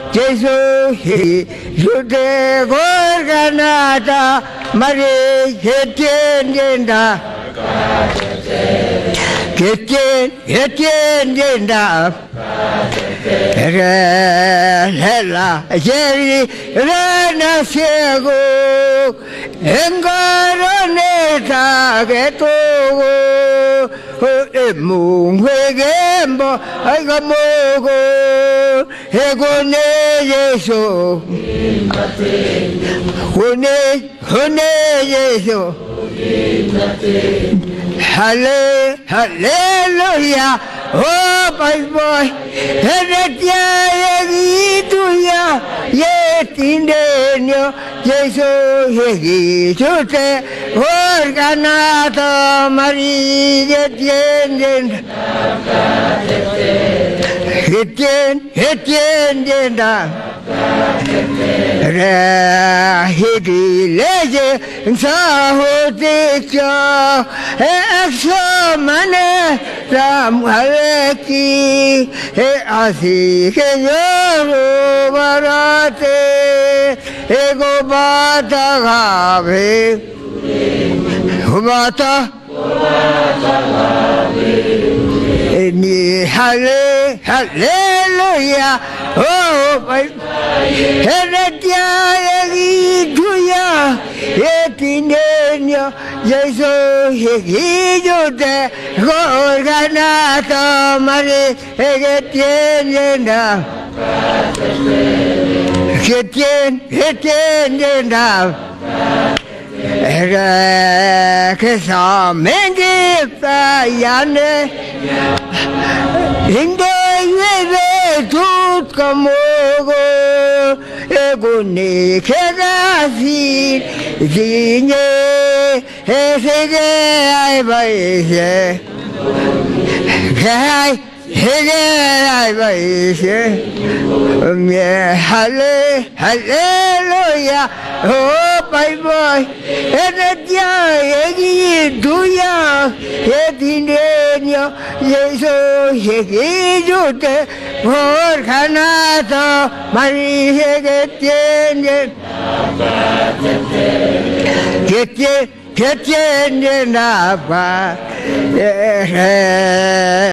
Gesù giude gorganata Maria Getienda Getienda Hela Jeri Rana Ciego Engaroneta Geto Munguegembo Agamogo Egone Yesu Hone Yesu Hallelujah Oh my boy Heretia Yegituya Yetindenyo Yesu Yegitute Organato Maria Getienda Hidi leje Sahotikya Exomane Ramhaleki Asike Yoru Barate Ego Bata Gabe Bata Hallelujah Oh my Heretia Yegituya Yetinenya Yesu Yegitute Gorganato Maria Getienda Getienda Que sa mengi yane inde yeve tut kamogo eguni kerasi zinye esege ay baise kai hege ay baise hallelujah oh my boy Heretia Yegituya Yetindenyo Yesu Yegitute Gorganato Maria Getienda